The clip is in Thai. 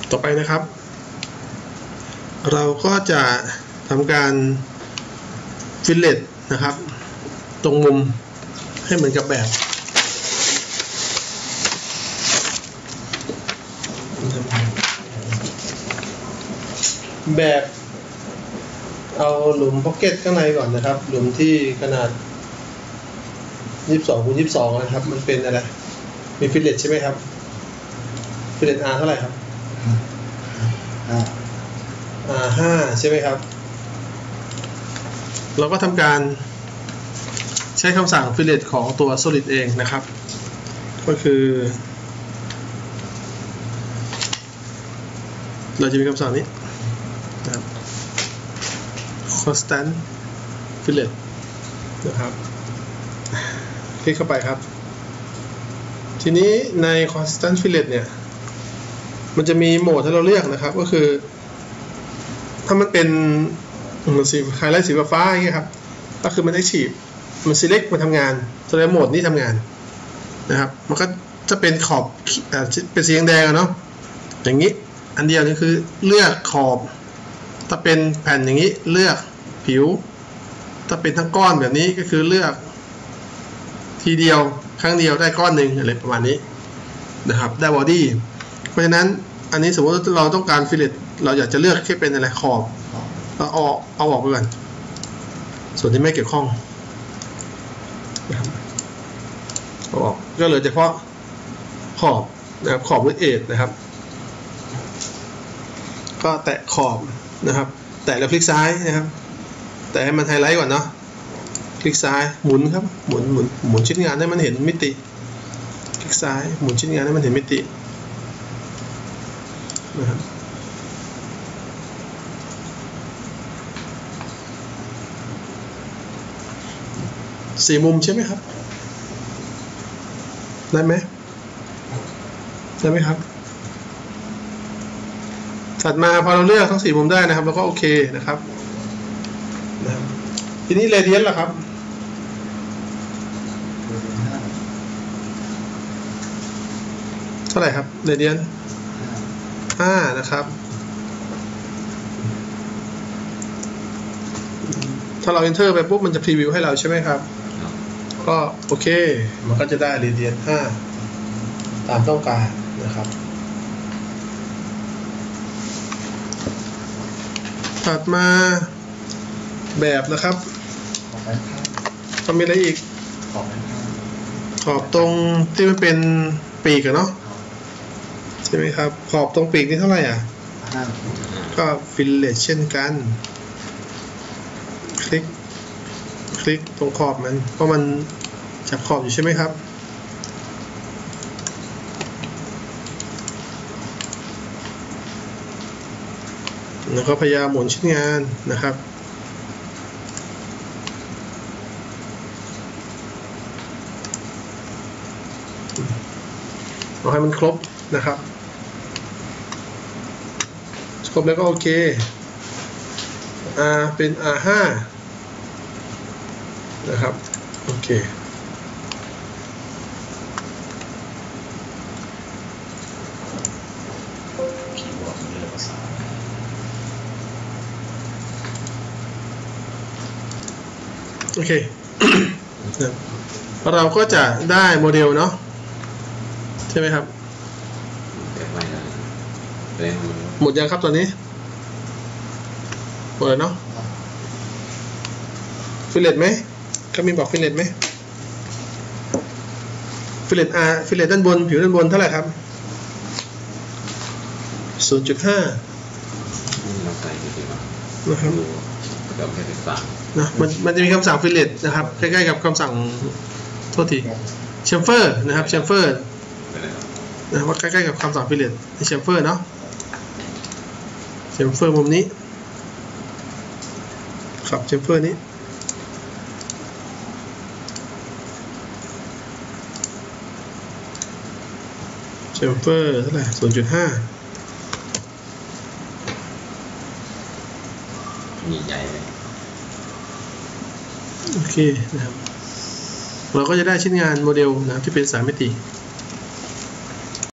ต่อไปนะครับเราก็จะทำการฟิลเลตนะครับตรงมุมให้เหมือนกับแบบเอาหลุมพ็อกเก็ตข้างในก่อนนะครับหลุมที่ขนาด22x22นะครับมันเป็นอะไรมีฟิลเลตใช่ไหมครับฟิลเลต R เท่าไหร่ครับ R5 ใช่ไหมครับเราก็ทำการใช้คำสั่ง fillet ของตัว solid เองนะครับก็คือเราจะมีคำสั่งนี้นะครับ constant fillet นะครับคลิกเข้าไปครับทีนี้ใน constant fillet เนี่ยมันจะมีโหมดให้เราเลือกนะครับก็คือถ้ามันเป็นสีไฮไลท์สีฟ้าอย่างเงี้ยครับก็คือมัน active มัน select มันทำงานแสดงโหมดนี้ทำงานนะครับมันก็จะเป็นขอบเป็นสีแดงๆเนาะอย่างนี้อันเดียวนี่คือเลือกขอบถ้าเป็นแผ่นอย่างนี้เลือกผิวถ้าเป็นทั้งก้อนแบบนี้ก็คือเลือกทีเดียวครั้งเดียวได้ก้อนหนึ่งอะไรประมาณนี้นะครับได้บอดี้เพราะฉะนั้นอันนี้สมมติเราต้องการฟิลเลตเราอยากจะเลือกแค่เป็นอะไรขอบเราเอาออกไปก่อนส่วนที่ไม่เกี่ยวข้องนะครับเอาออกก็เหลือเฉพาะขอบนะครับขอบวิดเอทนะครับก็แตะขอบนะครับแตะแล้วคลิกซ้ายนะครับแตะให้มันไฮไลท์ก่อนเนาะคลิกซ้ายหมุนครับหมุนชิ้นงานให้มันเห็นมิติคลิกซ้ายหมุนชิ้นงานให้มันเห็นมิตินะครับ4 มุมใช่ไหมครับได้ไหมครับถัดมาพอเราเลือกทั้ง4 มุมได้นะครับแล้วก็โอเคนะครับทีนี้เรเดียนล่ะครับเท่าไหร่ครับเรเดียน5นะครับถ้าเรา enter ไปปุ๊บมันจะพรีวิวให้เราใช่ไหมครับก็โอเคมันก็จะได้เรเดียน5ตามต้องการนะครับถัดมาแบบนะครับก็มีอะไรอีกขอบตรงที่มันเป็นปีกเนาะใช่ไหมครับขอบตรงปีกนี่เท่าไหร่อ่ะก็ฟิลเลตเช่นกันคลิกตรงขอบมันเพราะมันจับขอบอยู่ใช่ไหมครับแล้วก็พยายามหมุนชิ้นงานนะครับเอาให้มันครบนะครับครบแล้วก็โอเคเป็น R5 นะครับโอเคโอเค เราก็จะได้โมเดลเนาะใช่ไหมครับหมดยังครับตอนนี้หมดแล้วเนาะฟิลเลตไหมเขามีบอกฟิลเลตไหมฟิลเลตฟิลเลตด้านบนผิวด้านบนเท่าไหร่ครับ 0.5 นะครับนะมันจะมีคำสั่งฟิลเลตนะครับใกล้ๆกับคำสั่งโทษทีเชมเฟอร์นะครับเชมเฟอร์นะว่าใกล้ๆกับคำสั่งฟิลเลตในเชมเฟอร์เนาะเชมเฟอร์มุมนี้ครับเชมเฟอร์นี้เชมเฟอร์เท่าไหร่ 0.5 ใหญ่เลยโอเคนะครับเราก็จะได้ชิ้นงานโมเดลนะครับที่เป็น3 มิติ